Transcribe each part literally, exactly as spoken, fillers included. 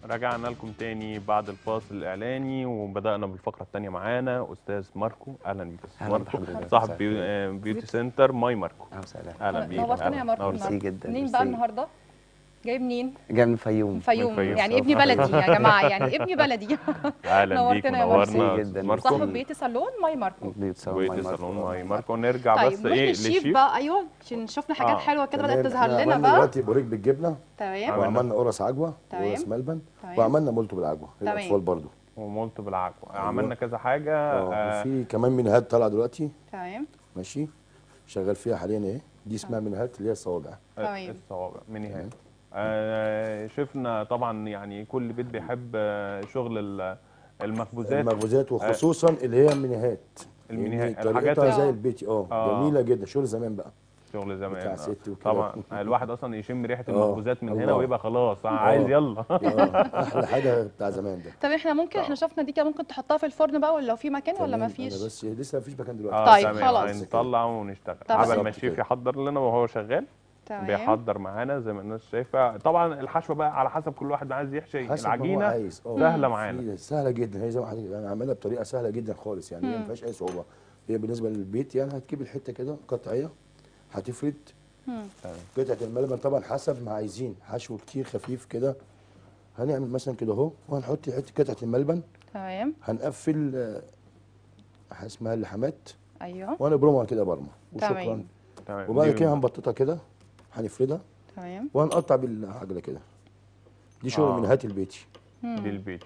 رجعنا لكم تاني بعد الفاصل الإعلاني، وبدأنا بالفقرة التانية. معانا أستاذ ماركو. أهلا بيك يا أستاذ اهلا ماركو، بحضرتك. صاحب بيو... آه، بيوتي سنتر ماي ماركو. اهلا وسهلا. أهلا بيك. نورتنا يا ماركو. ميرسي جدا. منين ميرسي. بقى النهارده؟ جاي منين؟ جاي من الفيوم. فيوم. الفيوم. يعني ابني بلدي يا جماعه، يعني ابني بلدي. أهلا بيك، نورتنا يا ماركو. منورنا ميرسي أستاذ جدا. ماركو. صاحب بيتي صالون ماي ماركو. بيوت صالون بيوتي ماي صالون ماركو. ماي ماركو. نرجع طيب بس نروح إيه للشيف للشيف. بقى. ايوه عشان شفنا حاجات آه. حلوه كده بدات تمام. تظهر إحنا لنا عملنا بقى. دلوقتي بوريك بالجبنه، تمام وعملنا قرص عجوه تمام. وقرص ملبن، تمام. وعملنا مولتو بالعجوه تمام. للاطفال برضو. ومولت بالعجوة. أيوة. عملنا كذا حاجة. اه آه، وفي كمان منهات طالعه دلوقتي، تمام ماشي، شغال فيها حاليا اهي. دي اسمها منهات اللي هي الصوابع. تمام. الصوابع مني تمام. هات. آه شفنا طبعا، يعني كل بيت بيحب آه، شغل ال- المخبوزات. المخبوزات، وخصوصا اللي هي المنهات. المنيهات، يعني الحاجات طريقتها ال- زي البيتي. اه آه. جميله جدا، شغل زمان بقى. شغل زمان. بتاع آه. ست وكده. طبعا الواحد اصلا يشم ريحه آه. المخبوزات من هنا الله. ويبقى خلاص عايز يلا. اه احلى حاجه بتاع زمان ده. طب احنا ممكن احنا شفنا دي كده ممكن تحطها في الفرن بقى، ولا لو في مكان ولا تمام. ما فيش؟ انا بس لسه مفيش مكان دلوقتي. اه طيب، تمام. خلاص. هنطلع ونشتغل طب قبل ما بالظبط الشيف كده. يحضر لنا وهو شغال. تمام. بيحضر معانا زي ما الناس شايفه. طبعا الحشوه بقى على حسب كل واحد عايز يحشي. حسب ما هو العجينه عايز. اه سهله معانا. في- سهله جدا. هي زي ما حضرتك انا عاملها بطريقه سهله جدا خالص، يعني هي ما فيهاش اي صعوبه. هي بالنسبه للبيت يعني هتجيب الحته كده قطعيه، هتفرد قطعه الملبن طبعا حسب ما عايزين، حشو كتير خفيف كده. هنعمل مثلا كده اهو، وهنحط حته قطعه الملبن، تمام. هنقفل آه، اسمها اللحمات، ايوه وهنبرمها كده برمه وشكرا. تمام. تمام. وبعد دي- كده هنبططها كده، هنفردها تمام. وهنقطع بالعجله كده. دي شغل آه. من هات البيتي. دي البيت.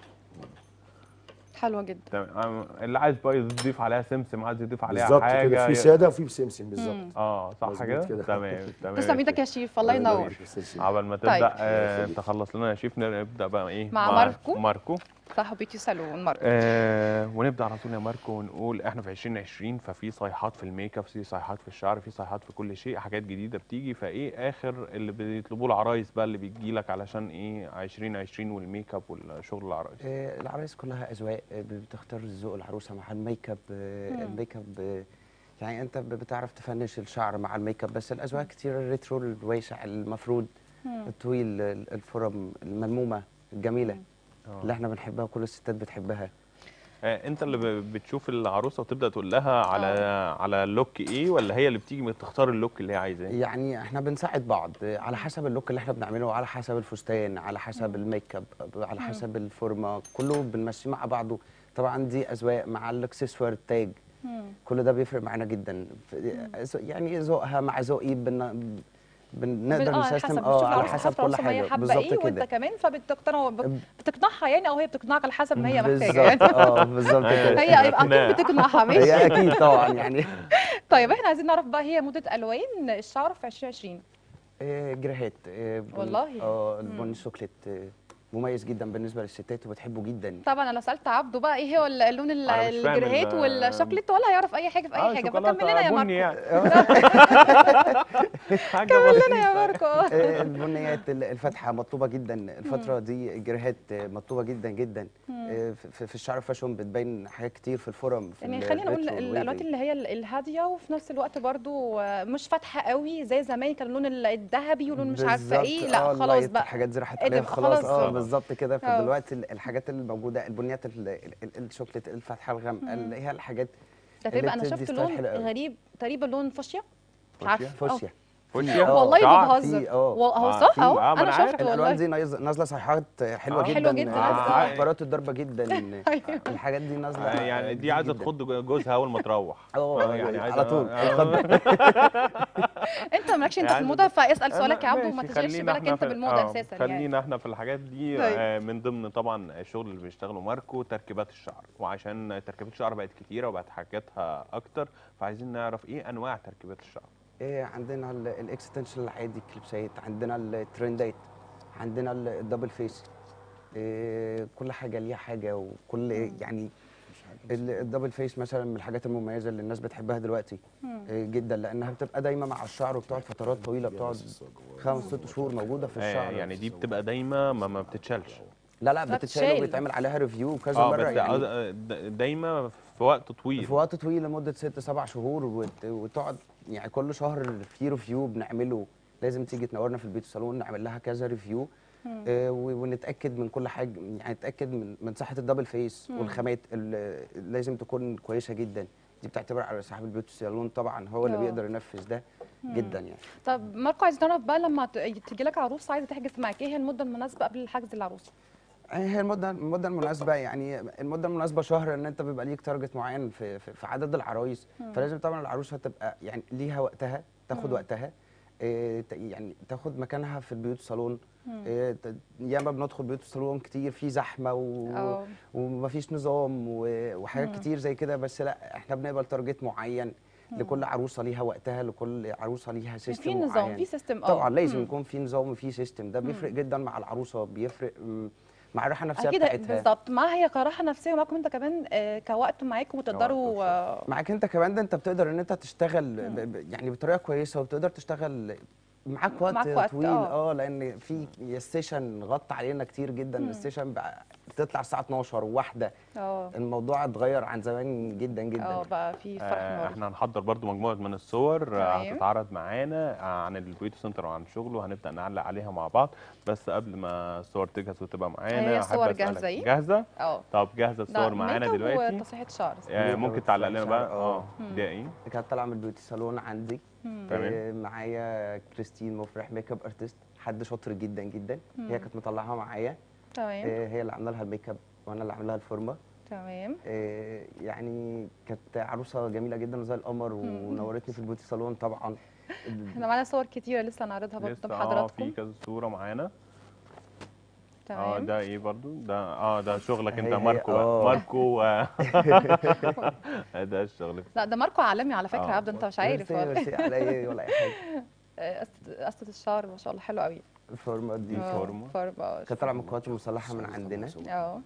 حلوه جدا. تمام. اللي عايز بقى يضيف عليها سمسم، عايز يضيف عليها بالظبط حاجه كده، في ي- ساده وفي بسمسم بالظبط. اه صح مظبوط كده. كده. تمام تمام. تسلم ايدك يا شيف، الله الله ينور. يبارك فيك. قبل ما طيب. تبدا آه تخلص لنا يا شيف، نبدا بقى ايه مع ماركو. ماركو. صاحب بيتي صالون ماركو. آه ونبدا على طول يا ماركو، ونقول احنا في عشرين عشرين، ففي صيحات في الميك اب، في صيحات في الشعر، في صيحات في كل شيء، حاجات جديده بتيجي. فايه اخر اللي بيطلبوه العرايس بقى اللي بيجي لك علشان ايه عشرين عشرين والميك اب والشغل العرايس؟ آه، العرايس كلها اذواق. آه، بتختار ذوق العروسه مع الميك اب. آه، الميك اب آه، يعني انت ب- بتعرف تفنش الشعر مع الميك اب، بس الاذواق كتير. الريترو، الواسع، المفرود، الطويل، ال- الفرم الملمومه الجميله اللي احنا بنحبها وكل الستات بتحبها. آه انت اللي ب- بتشوف العروسه وتبدا تقول لها على على اللوك ايه، ولا هي اللي بتيجي تختار اللوك اللي هي عايزاه؟ يعني احنا بنساعد بعض آه، على حسب اللوك اللي احنا بنعمله، على حسب الفستان، على حسب الميك اب، على حسب الفورمه، كله بنمشي مع بعضه. طبعا دي اذواق مع الاكسسوار، التاج، كل ده بيفرق معانا جدا. ف- يعني ذوقها مع ذوقي بن... بنقدر اه على نسيستم حسب اه بتشوف على العروسه حسب حسب كل ما هي حاجه حابه بالظبط ايه، وانت كده. كمان فبتقتنع بتقنعها يعني، او هي بتقنعك على حسب ما هي محتاجه بالظبط يعني. اه بالظبط كده. هي يبقى اكيد بتقنعها ماشي. هي اكيد طبعا يعني. طيب احنا عايزين نعرف بقى هي موضه الوان الشعر في عشرين عشرين. آه، جريهات. آه، بن- والله؟ اه البني الشوكليت آه، مميز جدا بالنسبه للستات وبتحبه جدا. طبعا انا لو سالت عبده بقى ايه هو اللون ال- أنا مش فاهم الجريهات ال- والشوكليت، ولا هيعرف اي حاجه في اي آه حاجه، شوكولاتة فكمل لنا يا بني ماركو. يعني. حاجه كمل بسيطة. لنا يا ماركو. آه، البنيات ال- الفاتحه مطلوبه جدا الفتره دي. الجريهات آه، مطلوبه جدا جدا. آه، في في الشعر فاشون بتبين حاجات كتير في الفورم، في يعني خلينا نقول الريترو الالوانات والويفي. اللي هي ال- الهاديه، وفي نفس الوقت برضو آه، مش فاتحه قوي زي زمان كان اللون ال- الذهبي ولون مش عارفه بالظبط، ايه. لا آه، خلاص اللايت، بقى الحاجات دي راحت إيه عليها ده، خلاص. خلاص. اه آه. بالظبط كده. آه. فدلوقتي ال- الحاجات اللي موجوده، البنيات ال- ال- ال- الشوكليت الفاتحه الغامقه، اللي هي الحاجات ده اللي تقريبا انا بتدي شفت ستايل لون حلو قوي. غريب تقريبا لون فوشيا. مش فوشيا؟ عارفه فوشيا. فوشيا؟ آه. والله شعر؟ ما بهزر. في- آه. وال- هو آه، صح في- اهو آه، ما انا أنا عارف. شفت الالوان والله. دي نايز- نازله صيحات حلوه آه. جدا. حلوة جدا. آه، آه. اوفرات الضربه جدا. أيوه. الحاجات دي نازله آه، يعني دي كتير عايزه جداً. تخض جوزها اول ما تروح. اه يعني عايزه على طول آه. اتفضل. انت مالكش انت في يعني الموضه، فاسال أنا- سؤالك يا عبده وما ماشي، تشغلش خلينا بالك إحنا انت في- بالموضه آه، اساسا يعني. خلينا احنا في الحاجات دي. طيب. آه، من ضمن طبعا الشغل اللي بيشتغله ماركو تركيبات الشعر، وعشان تركيبات الشعر بقت كتيره وبقت حاجاتها اكتر، فعايزين نعرف ايه انواع تركيبات الشعر. إيه، عندنا ال- الاكستنشن العادي، الكليبسات، عندنا الترندات، عندنا ال- الدبل فيس. إيه، كل حاجه ليها حاجه، وكل يعني ال- الدبل فيس مثلا من الحاجات المميزه اللي الناس بتحبها دلوقتي إيه جدا، لانها بتبقى دايما مع الشعر وبتقعد فترات طويله، بتقعد خمس ست شهور موجوده في آه، الشعر. يعني دي بتبقى دايما ما, ما بتتشالش. لا لا لا بتتشال بتتشال. وبيتعمل عليها ريفيو كذا اه مره بس يعني. آه، د- دايما في وقت طويل. في وقت طويل لمده ست سبع شهور، وت- وتقعد يعني كل شهر في ريفيو بنعمله. لازم تيجي تنورنا في البيت الصالون، نعمل لها كذا ريفيو آه، و- ونتاكد من كل حاجه، يعني نتاكد من من صحه الدبل فيس والخامات اللي لازم تكون كويسه جدا. دي بتعتبر على صاحب البيوتي سالون طبعا، هو اللي آه. بيقدر ينفذ ده جدا يعني. طب ماركو، عايز نعرف بقى لما تيجي لك عروسه عايزه تحجز معاك، ايه هي المده المناسبه قبل حجز العروسه؟ هي المده المده المناسبه، يعني المده المناسبه شهر، ان انت بيبقى ليك تارجت معين في في, في عدد العرايس. فلازم طبعا العروسه تبقى يعني ليها وقتها، تاخد مم. وقتها، إيه ت- يعني تاخد مكانها في البيوت صالون. إيه ت- ياما بندخل بيوت صالون كتير في زحمه و... اه ومفيش نظام و... وحاجات كتير زي كده، بس لا احنا بنقبل تارجت معين لكل عروسه ليها وقتها، لكل عروسه ليها في سيستم نظام، معين. في سيستم. اه طبعا لازم مم. يكون في نظام وفي سيستم، ده بيفرق جدا مع العروسه، بيفرق مم، مع الراحه النفسيه اكيد بتاعتها. بالظبط، معاها هي كراحه نفسيه ومعاكم انت كمان آه، كوقت معاكم وتقدروا. آه، معاك انت كمان، ده انت بتقدر ان انت تشتغل ب... ب... يعني بطريقه كويسه، وبتقدر تشتغل معاك وقت معاك وقت، طويل. اه. اه لان في السيشن غطى علينا كتير جدا. السيشن بقى بتطلع الساعه اتناشر وواحده. اه الموضوع اتغير عن زمان جدا اه جدا. بقى في فرق آه، نار. احنا هنحضر برضو مجموعه من الصور آه، تمام. هتتعرض معانا آه، عن البيوتي سنتر وعن شغله، وهنبدا نعلق عليها مع بعض. بس قبل ما الصور تجهز وتبقى معانا هي احب الصور اسالك، جاهزة اهي؟ جاهزه؟ اه طب جاهزه ده الصور معانا ميك اب دلوقتي؟ وتسريحه شعر. آه، ميك اب ممكن تعلق لنا وتسريح بقى شعر، اه اه. ده ايه؟ كانت طالعه من البيوتي صالون عندي. تمام. آه معايا كريستين مفرح، ميك اب ارتست، حد شاطر جدا جدا. هي كانت مطلعاها معايا. تمام آه هي اللي عامله لها الميك اب وانا اللي عامله لها الفورمه. تمام. آه، يعني كانت عروسه جميله جدا زي القمر، ونورتني في البيوتي صالون طبعا. احنا معانا صور كتيره لسه هنعرضها برضه لسه قدام اه في حضراتكم. كذا صوره معانا. اه تمام. ده ايه برضو ده؟ اه ده شغلك انت هي هي ماركو بقى، اه ماركو آه. ده الشغل لا ده ماركو عالمي على فكره يا آه. عبد، انت مش عارف ميرسي ولا ميرسي على ايه ولا اي حاجه. آه، قصة قصة الشعر ما شاء الله حلو قوي. الفورمه دي دي اه فورمه. فورمه اه كانت طالعه من القوات المسلحه من عندنا. اه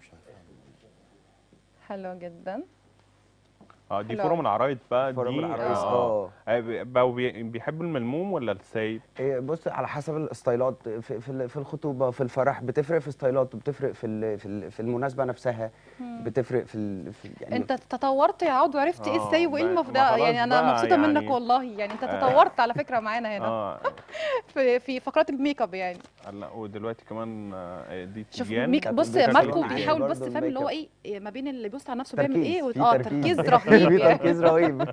حلو جدا. اه دي حلو فورم أوي. العرايس بقى فورم دي العرايس، اه اه. آه، بي- بقوا بي- بيحبوا الملموم ولا السايب؟ إيه، بص على حسب الستايلات في في ال- في الخطوبه، في الفرح بتفرق في ستايلات، وبتفرق في ال- في ال- في المناسبه نفسها. بتفرق في, ال- في يعني انت تطورت يا عود وعرفت ايه اه السايب وايه بقى- المفروض، ما خلاص يعني انا بقى مبسوطه منك يعني والله، يعني انت آه. تطورت على فكره معانا هنا اه في في فقرات الميك اب يعني. لا ودلوقتي كمان آه، دي شوف تيجان ميك كانت بص البيوتي ماركو صالون عندي بيحاول بص برضو فاهم اللي هو الميك ايه إيه ما بين اللي بيبص على نفسه بيعمل تركيز، ايه في اه تركيز. تركيز رهيب في يعني. تركيز رهيب.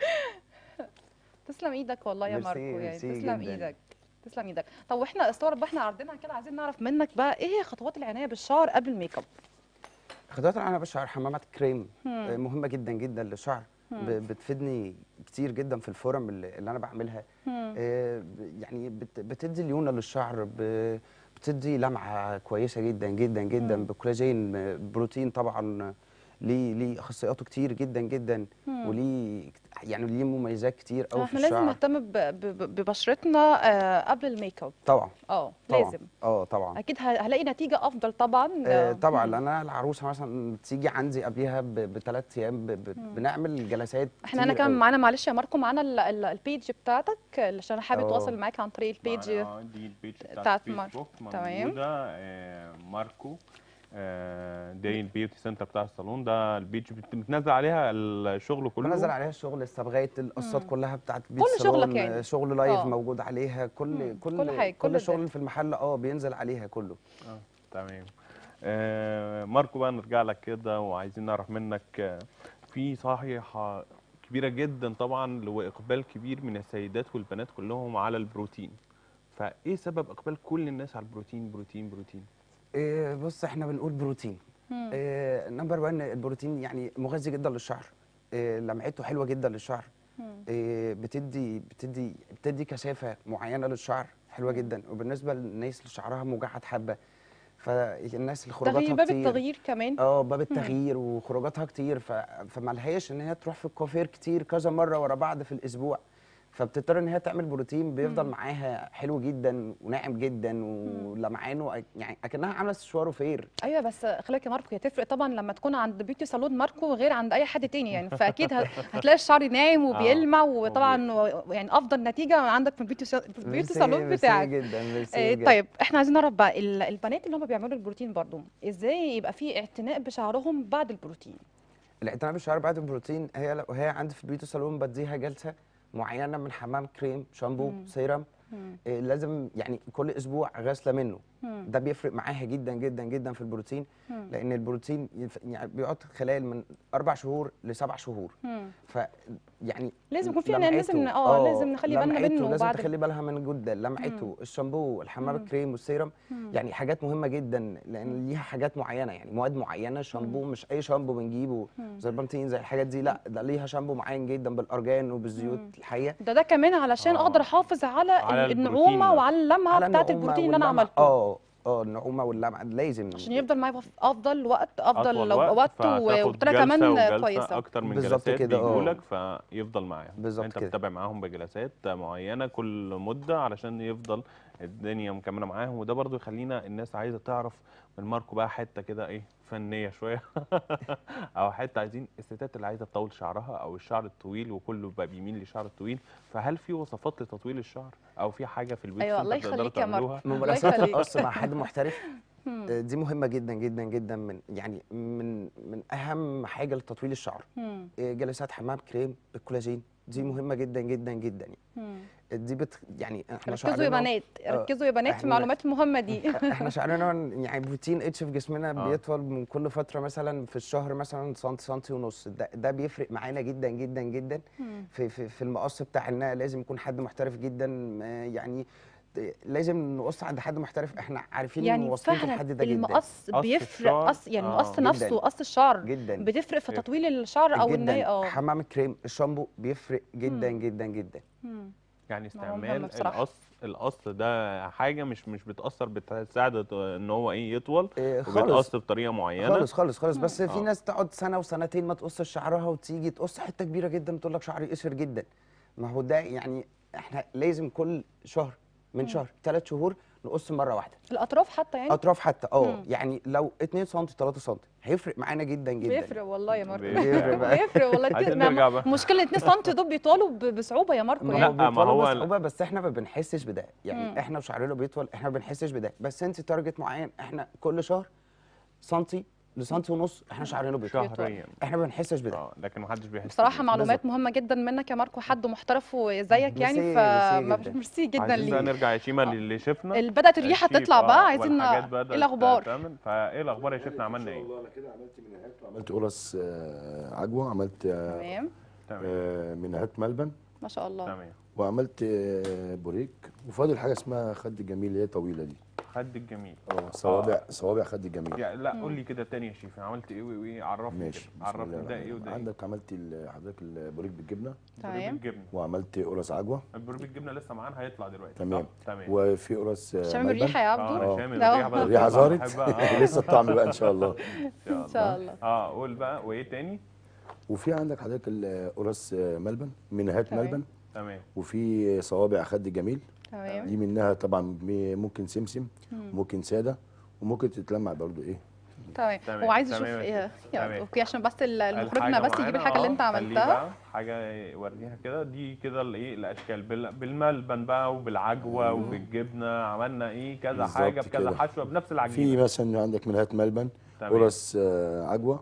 تسلم ايدك والله يا ميرسي، ماركو، يعني ميرسي تسلم جداً. ايدك. تسلم ايدك. طب واحنا الصور بقى احنا عارضينها كده، عايزين نعرف منك بقى ايه هي خطوات العنايه بالشعر قبل الميك اب؟ خطوات العنايه بالشعر، حمامات كريم آه، مهمه جدا جدا للشعر. ب- بتفيدني كتير جدا في الفورم اللي, اللي انا بعملها. آه، ب- يعني بت- بتدي ليونه للشعر، ب- بتدي لمعه كويسه جدا جدا جدا بكولاجين، آه، بروتين طبعا. ليه ليه خصائصاته كتير جدا جدا، وليه يعني ليه مميزات كتير قوي في احنا لازم الشعر. نهتم ب- ب- ببشرتنا آه، قبل الميك اب. طبعا اه طبعا لازم. اه طبعا. اكيد ه- هلاقي نتيجه افضل طبعا. آه، آه، طبعا مم. لان انا العروسه مثلا تيجي عندي قبليها بثلاث ايام، ب- ب- بنعمل جلسات احنا انا كتير كمان قوي. معانا معلش يا ماركو، معانا ال- ال- البيج بتاعتك عشان انا حابب اه. اتواصل معاك عن طريق البيج. معانا اه دي البيج بتاعت بتاعت مار- فيسبوك تمام. موجوده آه، ماركو آه، دي البيوتي سنتر بتاع الصالون، ده البيج بت- بتنزل عليها الشغل كله. بنزل عليها الشغل لغايه القصات كلها بتاعت بيت كل شغلك الصالون، يعني. آه، شغل لايف اه. موجود عليها، كل مم. كل كل حاجة، كل كل الشغل الدنيا. اللي في المحل اه بينزل عليها كله. اه تمام. آه ماركو بقى نرجع لك كده وعايزين نعرف منك آه، في صحيحة كبيرة جدا طبعا واقبال كبير من السيدات والبنات كلهم على البروتين، فايه سبب اقبال كل الناس على البروتين بروتين بروتين؟ إيه بص احنا بنقول بروتين. إيه نمبر واحد، البروتين يعني مغذي جدا للشعر. إيه لمعته حلوه جدا للشعر. إيه بتدي بتدي بتدي كثافه معينه للشعر حلوه جدا. وبالنسبه للناس اللي شعرها مجعد حبه، فالناس اللي خروجاتها تغيير باب كتير، التغيير كمان. اه باب التغيير وخروجاتها كتير، ف... فملهاش ان هي تروح في الكوافير كتير كذا مره ورا بعض في الاسبوع، فبتضطر ان هي تعمل بروتين بيفضل معاها حلو جدا وناعم جدا ولمعانه، يعني اكنها عامله استشوار وفير. ايوه بس خلي بالك يا ماركو، هي تفرق طبعا لما تكون عند بيوتي صالون ماركو غير عند اي حد تاني يعني، فاكيد ه- هتلاقي الشعر ناعم وبيلمع، وطبعا و- يعني افضل نتيجه عندك في البيوتي سا- في البيوتي ميرسي صالون ميرسي بتاعك. جدا، ميرسي آه، بجد. طيب احنا عايزين نعرف بقى ال- البنات اللي هم بيعملوا البروتين برضو ازاي يبقى في اعتناء بشعرهم بعد البروتين؟ الاعتناء بالشعر بعد البروتين، هي لو هي عندي في البيوتي صالون بديها جلسه معينه من حمام كريم، شامبو، سيرم. إيه لازم يعني كل اسبوع غسله منه. ده بيفرق معاها جدا جدا جدا في البروتين، لان البروتين يف- يعني بيقعد خلال من اربع شهور لسبع شهور. ف يعني لازم يكون في لمعته- لازم اه لازم نخلي بالنا لمعته منه لازم بعد تخلي بالها من جدا لمعته، الشامبو، الحمام الكريم والسيرم، يعني حاجات مهمه جدا لان ليها حاجات معينه، يعني مواد معينه. شامبو مش اي شامبو بنجيبه زي البنتين زي الحاجات دي، لا ده ليها شامبو معين جدا بالارجان وبالزيوت الحقيقه. ده ده كمان علشان آه. اقدر احافظ على, على ال- البروتين النعومه نفسه. وعلى اللمعه على بتاعت النعومة البروتين اللي انا واللمعة. عملته. اه اه النعومه واللمعه لازم عشان يفضل معايا في افضل وقت، افضل اطول لو وقت، وقت فتاخد وبطريقه جلسه كمان وجلسه كويسه. اكتر من بالظبط جلسات كده، اه. بيجولك فيفضل معاهم. بالظبط انت كده. بتتابع معاهم بجلسات معينه كل مده علشان يفضل الدنيا مكمله معاهم. وده برضو يخلينا الناس عايزه تعرف من ماركو بقى حته كده ايه فنيه شويه او حته عايزين الستات اللي عايزه تطول شعرها او الشعر الطويل، وكله بقى بيميل للشعر الطويل، فهل في وصفات لتطويل الشعر او في حاجه في البيت ايوه الله انت تقدروا يخليك يا ماركو. تعملوها؟ الله ممارسات يخليك. القص مع حد محترف آه، دي مهمه جدا جدا جدا، من يعني من من اهم حاجه لتطويل الشعر. مم. آه، جلسات حمام كريم بالكولاجين دي مهمه جدا جدا جدا يعني. مم. دي بت يعني احنا ركزوا يا شعرنا بنات، آه، ركزوا يا بنات في إحنا- المعلومات المهمه دي. احنا شعرنا يعني بروتين اتش في جسمنا آه. بيطول من كل فتره مثلا في الشهر مثلا سنتي سنتي ونص. ده, ده بيفرق معانا جدا جدا جدا في في, في المقص بتاعنا. لازم يكون حد محترف جدا، آه، يعني لازم نقص عند حد محترف. احنا عارفين يعني واثقين في فعلا الحد ده جدا المقص قص بيفرق، الشعر، قص يعني آه. المقص جداً. نفسه، قص الشعر جدا بتفرق في يفرق. تطويل الشعر او ان هي جدا. اه حمام الكريم الشامبو بيفرق جدا مم. جدا جدا. مم. يعني معلومة مهمة استعمال بصراحة. القص القص ده حاجه مش مش بتاثر، بتساعد ان هو ايه يطول، إيه خالص وبتقص بطريقه معينه. خالص خالص خالص. بس في آه. ناس تقعد سنه وسنتين ما تقصش شعرها، وتيجي تقص حته كبيره جدا تقول لك شعري قصر جدا. ما هو ده يعني احنا لازم كل شهر من شهر ثلاث شهور نقص مره واحده الاطراف حتى يعني اطراف حتى. اه مم. يعني لو اتنين سم ثلاثة سم هيفرق معانا جدا جدا. بيفرق والله يا ماركو. بيفرق بقى. بيفرق والله. عايزين ما- نرجع بقى. مشكله اتنين سم دول بيطولوا ب- بصعوبه يا ماركو ما يعني. هو لا، ما بيطولوا هو بصعوبه، بس احنا ما بنحسش بده يعني. مم. احنا وشعرنا بيطول احنا ما بنحسش بده، بس انت تارجت معين. احنا كل شهر سنتي لسنتي ونص احنا شعرنا بيطول، شهريا. احنا ما بنحسش بده. اه لكن محدش بيحس بصراحه بيه. معلومات مهمه جدا منك يا ماركو، حد محترف وزيك يعني. ميرسي- ف ميرسي جداً. ميرسي جدا عايزين بقى ليك. نرجع يا شيماء للي شفنا. ال- بدات الريحه الشيف، تطلع آه، بقى، عايزين والحاجات ايه بدأت الاخبار؟ تعمل. فايه الاخبار يا شيفنا؟ عملنا ايه؟ والله انا كده عملت منهات وعملت قرص آه، عجوه، عملت آه، تمام تمام آه، منهات ملبن، ما شاء الله. تمام. وعملت آه، بوريك، وفاضل حاجه اسمها خد الجميل اللي هي طويله دي. خد الجميل. اه صوابع صوابع خد الجميل. يعني لا قول لي كده تاني يا شيف، عملت ايه وايه؟ عرفني ماشي كده، بسم عرفني الله ده ايه الرحمن وده الرحيم. ايه. عندك عملت ال- حضرتك البوريك بالجبنه، بربيب تمام. الجبنه. وعملت قرص عجوه. البربيب الجبنه لسه معانا هيطلع دلوقتي. تمام. صح؟ تمام. وفي قرص آه، شامم ملبن. الريحه يا اه عبدو. انا شامم لا. الريحه بقى. الريحه بتطلع، زارت بحبها. آه. لسه الطعم بقى ان شاء الله. ان شاء الله. اه قول بقى وايه تاني؟ وفي عندك حضرتك القرص آه، ملبن، منهات تمام. ملبن، تمام. وفي صوابع خد الجميل. تمام. دي منها طبعا م- ممكن سمسم، ممكن ساده، وممكن تتلمع برضو ايه. تمام. تمام، هو عايز يشوف تمام يا ايه شيخ. يا تمام. اوكي عشان بس ال- المخرجنا الحاجة بس يجيب معانا، الحاجه اللي آه، انت خليه عملتها. بقى حاجه وريها كده. دي كده الايه الاشكال بال- بالملبن بقى وبالعجوه وبالجبنه. عملنا ايه كذا بالظبط حاجه بكذا كده. حشوه بنفس في العجينه. مثلا عندك منهات ملبن، تمام. قرص آه، عجوه،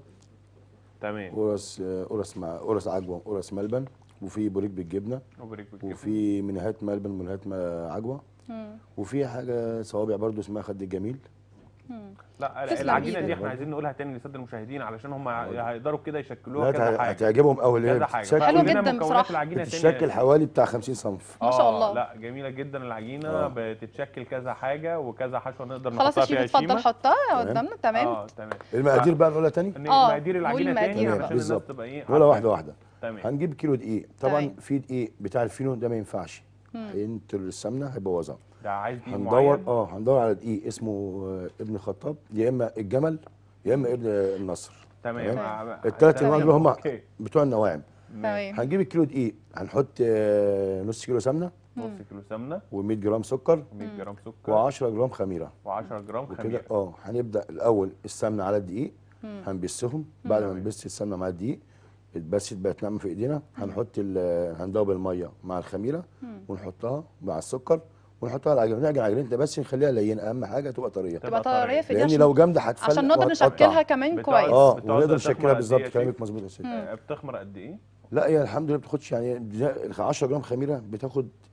تمام. قرص آه، قرص مع قرص عجوه، قرص ملبن، وفي بوريك بالجبنه، وبريك بالجبنه. وفي منهات ملبن، منهات ما- عجوه، مم. وفي حاجه صوابع برضو اسمها خد الجميل. مم. لا تسلم العجينه إيدك. دي احنا عايزين نقولها تاني للساده المشاهدين علشان هم هيقدروا كده لا يشكلوها كذا هت- حاجه. هتعجبهم قوي اللي هي كذا حاجه. بتتشكل حلو فقول لنا جداً مكونات بصراحة. العجينه تاني. بتتشكل حوالي بتاع خمسين صنف. ما شاء آه، الله. لا جميله جدا العجينه. آه. بتتشكل كذا حاجه وكذا حشوه نقدر خلاص نحطها يا شيف فيها اتفضل شيماء. حطها تمام. قدامنا. تمام. اه تمام. المقادير بقى نقولها تاني. إن آه، مقادير قول العجينه المقادير تاني بقى. علشان الناس بالظبط. تبقى ايه ولا عارفة. واحده واحده. تمام. هنجيب كيلو دقيق، طبعا تمام. في دقيق بتاع الفينو ده ما ينفعش، هينطر السمنه هيبوظها. ده عايز دقيق هندور معين. اه هندور على دقيق اسمه آه، ابن الخطاب، يا اما الجمل يا اما ابن النصر. تمام. تمام. آه، الثلاث تمام. انواع دول هم أوكي. بتوع النواعم. تمام. هنجيب الكيلو دقيق، هنحط آه، نص كيلو سمنه، نص كيلو سمنه، و100 جرام سكر، مية جرام سكر، و10 جرام خميره. و10 جرام وكده خميره. اه هنبدا الاول السمنه على الدقيق، هنبسهم. بعد ما نبس السمنه مع الدقيق اتبست بقت ناعمه في ايدينا، هنحط ال- هندوب الميه مع الخميره ونحطها مع السكر ونحطها على العجينه، نعجن العجينه بس نخليها لينه، اهم حاجه تبقى طريه، تبقى طرية. طريه في لان عشان لو جامده هتفلق عشان نقدر وهتقطع. نشكلها كمان بتقعد- كويس. اه بتقعد ونقدر تخمر نشكلها قد بالظبط. إيه يا كلامك شيف؟ مظبوط يا سيدي. آه، بتخمر قد ايه؟ لا هي الحمد لله بتاخدش يعني دي- عشرة جرام خميره بتاخد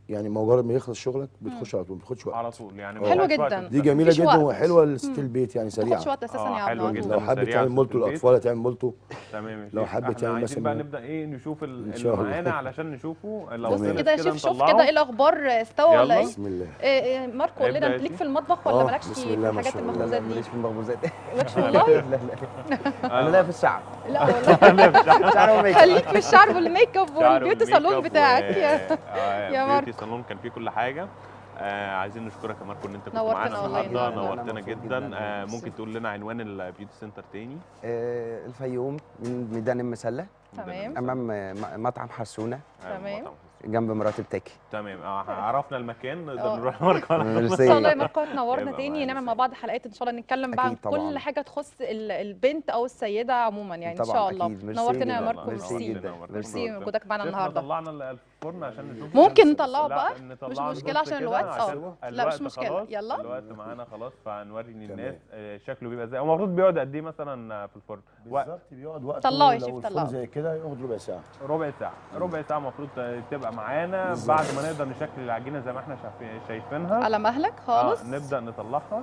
يعني مجرد ما يخلص شغلك بتخش على طول، ما بتاخدش على وقت. طول يعني حلو ما فيهاش وقت جداً. بالظبط. دي جميله مفيش جدا وقت. وحلوه لست البيت يعني ما سريعه. تاخدش وقت اساسا آه، يا عبد حلوة على جداً. طول. لو حابب سريعة تعمل في مولتو البيت. الاطفال هتعمل مولتو. تمام يا لو شيف. حابة احنا تعمل عايزين مثلاً بقى إيه؟ نبدا ايه نشوف ال- إن اللي شاء الله. معانا علشان نشوفه لو تمام. بص خلص كده يا شيف، شوف نطلعه. كده ايه الاخبار، استوى ولا يلا. ايه؟ بسم الله. إيه إيه ماركو قول ابدأ لنا، يا انت ليك شيف. في المطبخ ولا آه، مالكش بسم في الله ما الحاجات شاء لا الله. لا المخبوزات دي؟ ماليش في المخبوزات. مالكش لا والله؟ لا لا انا لا في الشعر. لا والله. شعر وميك اب. خليك في الشعر والميك اب شعر والبيوتي والميك سالون اب بتاعك و- يا آه، يا بيوتي ماركو. سالون كان فيه كل حاجه. آه عايزين نشكرك يا ماركو ان انت كنت نورتنا معانا والله النهارده، النهاردة. نورتنا أنا مبسوط جدا. جداً. آه ممكن تقول لنا عنوان البيوتي سنتر تاني؟ آه، الفيوم من ميدان المسله تمام. امام آه، م- مطعم حسونه آه، تمام. مطعم. جنب مراتب تاكي. تمام. آه، عرفنا المكان نقدر آه. نروح ماركو على طول. ان ميرسي. شاء الله يا ماركو تنورنا يبقى تاني، معانا نعمل مع سعيد. بعض حلقات ان شاء الله نتكلم بقى عن أكيد طبعاً. كل حاجه تخص ال- البنت او السيده عموما يعني ان طبعاً شاء الله. أكيد. ميرسي نورتنا يا جداً. ماركو، ميرسي ميرسي جداً. ميرسي وجودك معانا شفنا النهارده. طلعنا الفرن عشان نشوف. ممكن نطلعه لا، بقى، نطلعه مش نبص مشكله عشان كده الوقت. عشان اه لا الوقت مش مشكله، خلاص. يلا. الوقت معانا خلاص، فنوري للناس تمام. آه، شكله بيبقى ازاي. هو المفروض بيقعد قد ايه مثلا في الفرن؟ وقت بالظبط بيقعد وقت. طلعه يا شيف، لو الفرن طلعه. زي كده ياخد ربع ساعه. ربع ساعة. ربع ساعة المفروض تبقى معانا بالظبط. بعد ما نقدر نشكل العجينة زي ما احنا شايفين- شايفينها. على مهلك خالص. آه نبدأ نطلعها.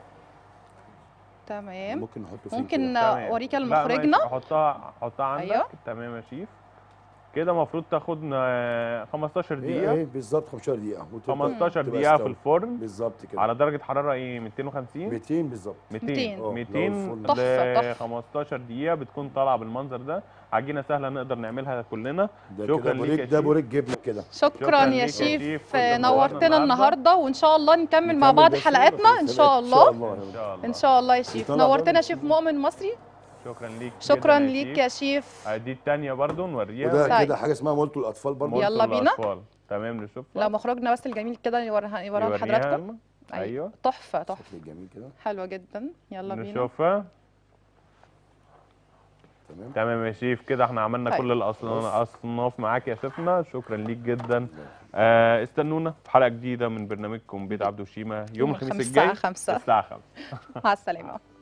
تمام. ممكن نحطه فين ممكن كده؟ تمام. اوريك لا، لمخرجنا. ماشي. حطها حطها عندك. أيوه. تمام يا شيف. كده المفروض تاخد آه، خمستاشر ايه دقيقة. ايه بالظبط خمستاشر دقيقه. وتبقى- خمستاشر تبقى دقيقة في استوت. الفرن بالظبط كده. على درجة حرارة ايه مئتين وخمسين؟ ميتين بالظبط. ميتين. ميتين. آه، لو ميتين الفرن- تحفة، ل تحفة. خمستاشر دقيقة بتكون طالعة بالمنظر ده. عجينة سهلة نقدر نعملها كلنا. ده شكراً كده ليك بوريك، يا ده شيف. بوريك جبنه كده. شكرا شكراً يا ليك يا شيف، شيف. كنت منورنا نورتنا النهاردة. النهارده، وان شاء الله نكمل مع نكمل بعض ده في حلقاتنا ان شاء الله. إن شاء الله. ان شاء الله يا شيف. نطلع نورتنا ده. يا شيف مؤمن مصري. شكرا ليك شكرا جداً ليك يا شيف. آه، دي التانية برضو نوريها. وده طيب. كده حاجه اسمها مولتو الاطفال برضه. مولتو يلا بينا. الأطفال. تمام نشوفها. لو مخرجنا بس الجميل كده يوريها يوريها يوريها لحضراتكم. لنا. ايوه تحفه تحفه، شكل جميل كده. حلوه جدا. يلا بينا. نشوفها. تمام. تمام يا شيف. كده احنا عملنا طيب. كل الاصناف معاك يا شيفنا. شكرا ليك جدا. آه استنونا في حلقه جديده من برنامجكم بيت عبد وشيمه يوم الخميس الجاي الساعه خمسة. الساعه خمسة. مع السلامه.